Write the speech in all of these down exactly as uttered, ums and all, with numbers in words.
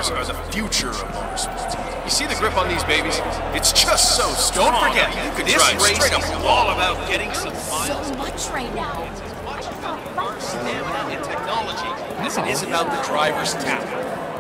cars are the future of motorsports. You see the grip on these babies? It's just so strong. Don't forget, you could this drive race straight up. is all about getting some miles. So much right now. It's as much about the car's stamina and technology as it is about the driver's talent.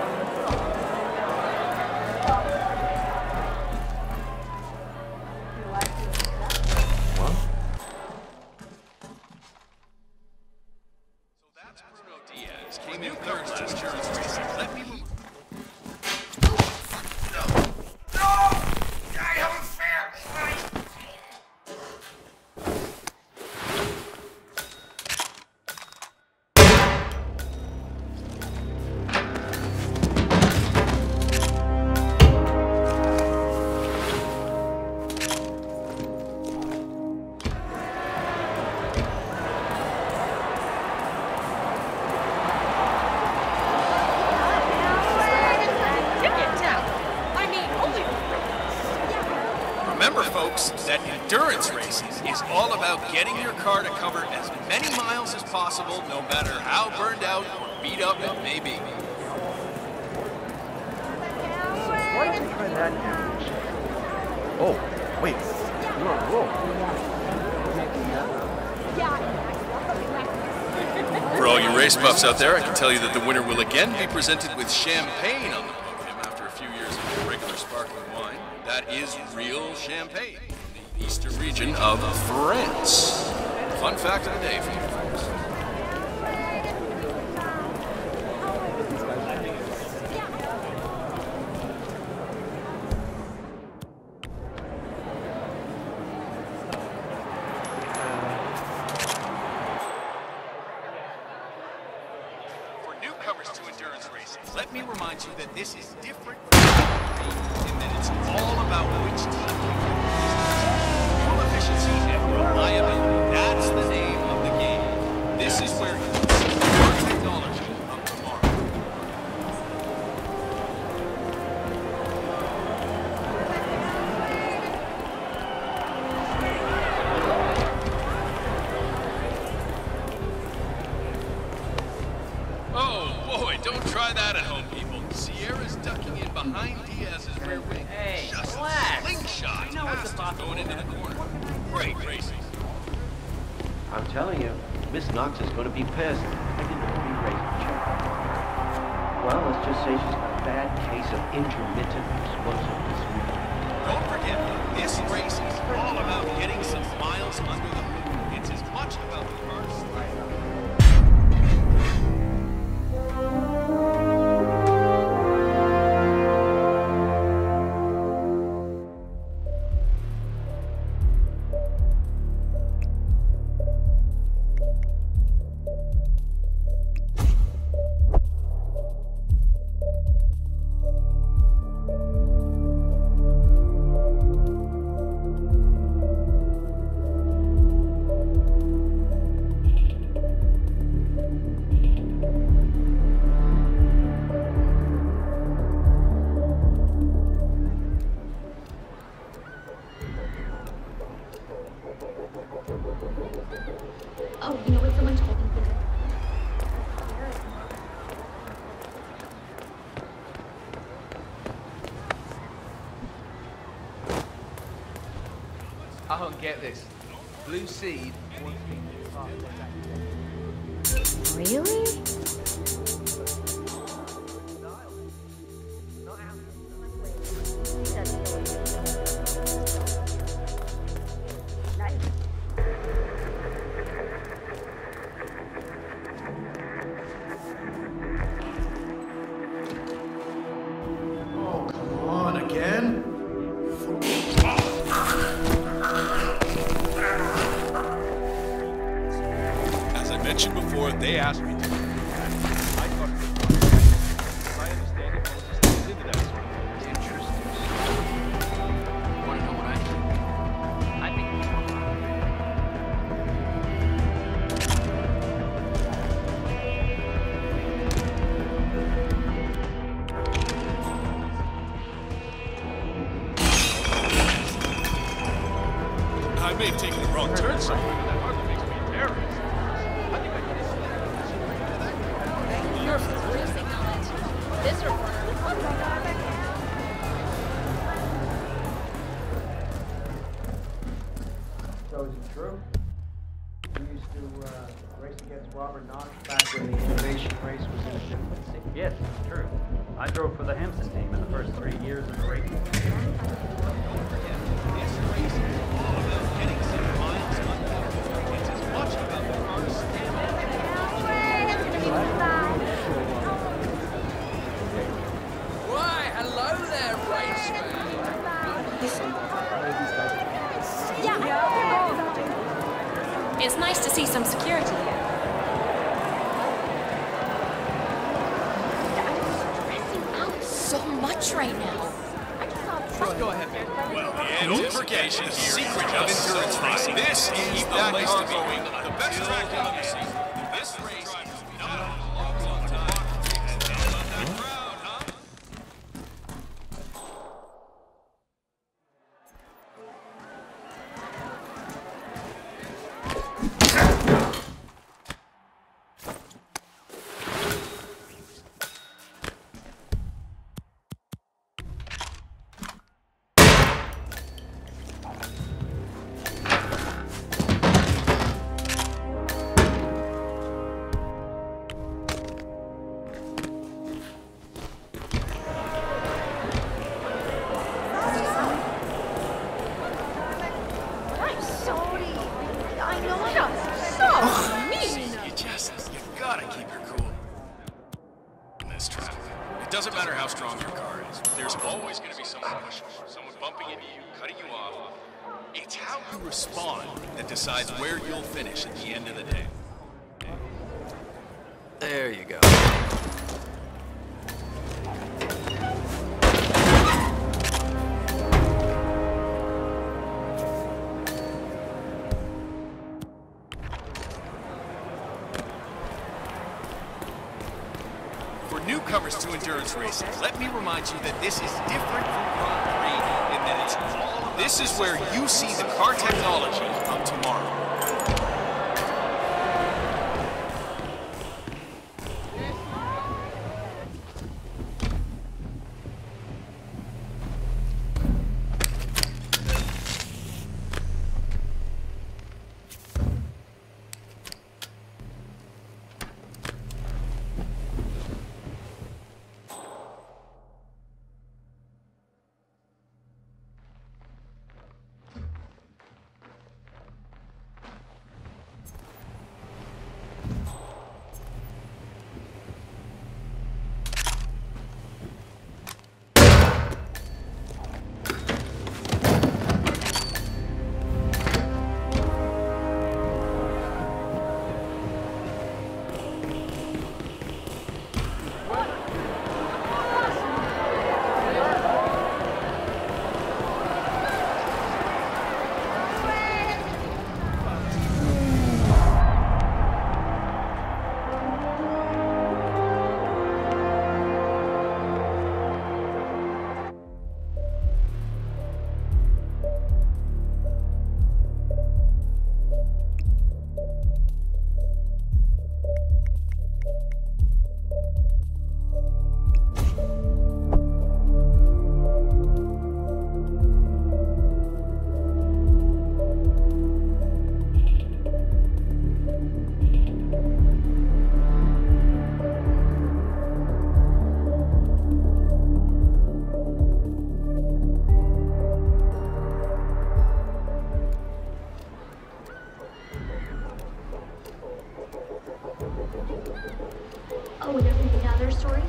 Came in third last endurance race. Let me move. No! No! I haven't fair! Remember, folks, that endurance racing is all about getting your car to cover as many miles as possible, no matter how burned out or beat up it may be. Why don't we try that now? Oh, wait. You're on a roll. For all you race buffs out there, I can tell you that the winner will again be presented with champagne on the podium after a few years of regular sparkling wine. That is real champagne from the eastern region of France. Fun fact of the day for you folks. For newcomers to endurance racing, let me remind you that this is different and that it's all about which team fuel efficiency and reliability. That's the name of the game. This is where you see your technology of tomorrow. Oh boy, don't try that at home, people. Sierra's ducking in behind Diaz's rear wing. Hey, Just relax. slingshot I know what's past possible. going into the corner. Great racing. I'm telling you, Miss Knox is going to be pissed. I didn't know we raced her. Well, let's just say she's got a bad case of intermittent explosive disorder. Don't forget, this race is all about getting some miles under the hood. It's as much about the car's style. Oh, you know what someone told me? I don't get this. Blue Seed. Really? Oh, come on, again? As I mentioned before, they asked me to. I thought it was fun. My understanding was just into that sort of thing. Interesting. You want to know what I think? I think I may have taken the wrong turn somewhere, but that hardly makes me a terrorist. I think I can You're racing knowledge. This reporter to uh, race against Robert Knox back when the innovation race was in its infancy? Yes, it's true. I drove for the Hampson team in the first three years of the race. This race is all about getting some miles uncovered. It's as much about the car's Why, hello there, raceman. It's nice to see some security here. I'm stressing out so much right now. I just saw a truck. Go ahead, man. Well, the anticipation, the secret of endurance racing. This is the place to be. The best track in the season. This race is not a time. And that crowd, huh? I'm sorry. I know I'm so mean. You just, you gotta keep your cool. In this traffic. It doesn't matter how strong your car is. There's always gonna be someone pushing you, someone bumping into you, cutting you off. It's how you respond that decides where you'll finish at the end of the day. There you go. For newcomers to endurance racing, let me remind you that this is different from Grand Prix in that it's all. This is where you see the car technology of tomorrow. Oh, and everything other stories?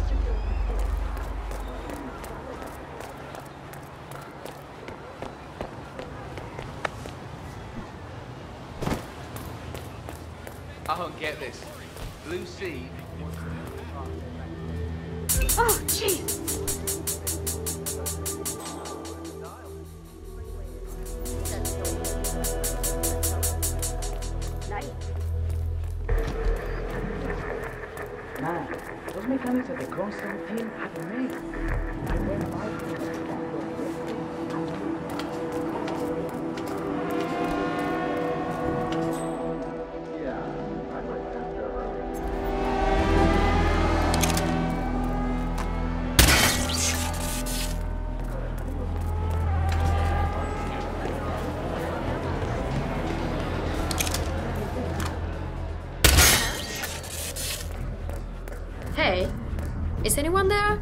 I don't get this. Blue Sea. Oh, jeez. Man, those mechanics at the constant team have been made. I went by Hey, is anyone there?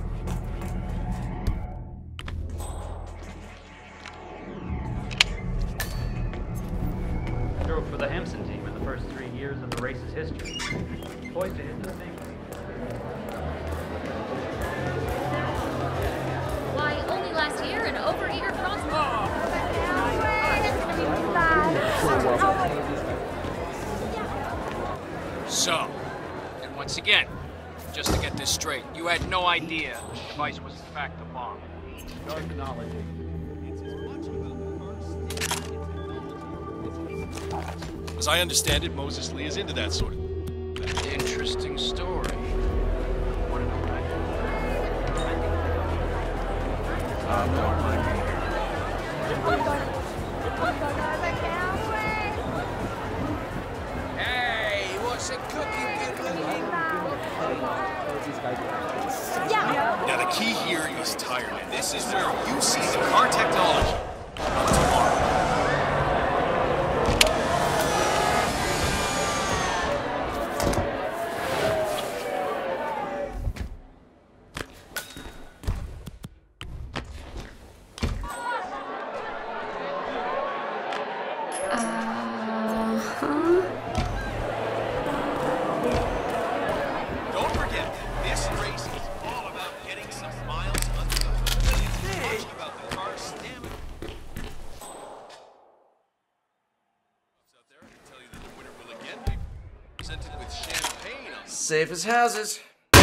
I drove for the Hampson team in the first three years of the race's history. Poised to hit the thing. Why, only last year an overeager crossed. So, and once again, just to get this straight, you had no idea the device was in fact a bomb. Technology. As I understand it, Moses Lee is into that sort of... Interesting story. Wanna know what I Hey, what's a cookie good looking? Now, the key here is tiredness. This is where you see the car technology of tomorrow. Safe as houses.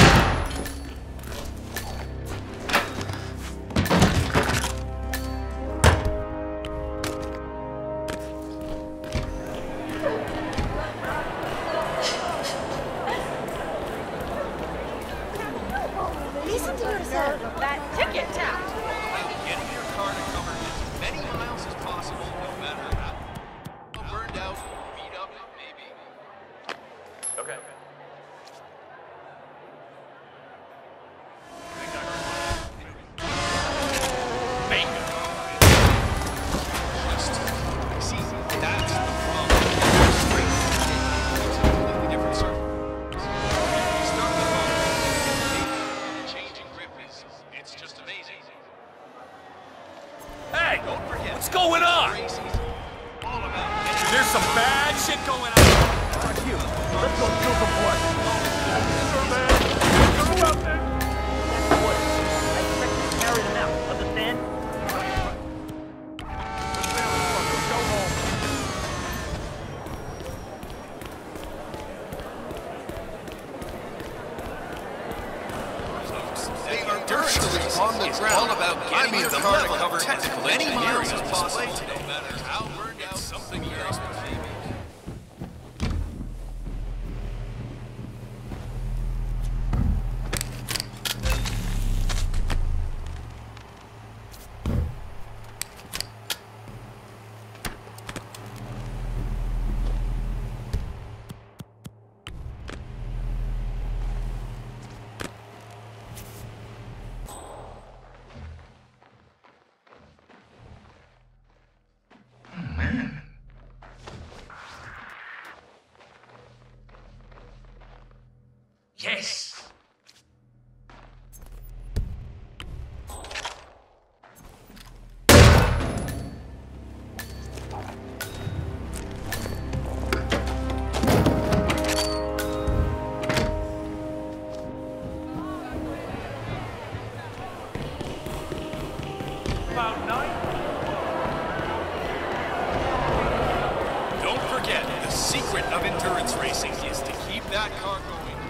Listen to yourself. That ticket tap. Getting your car to cover as many miles as possible, no matter how burned out, beat up, maybe. Okay. What's going on? There's some bad shit going on. Fuck you. Let's go kill some blood. Sure, man. Go out there. What? I expect you to carry them out. Understand? Go home. They are virtually on the ground. All about getting your car to cover as many miles as possible, no matter how burned out something else may be. Yes. About nine. Don't forget, the secret of endurance racing is to keep that car going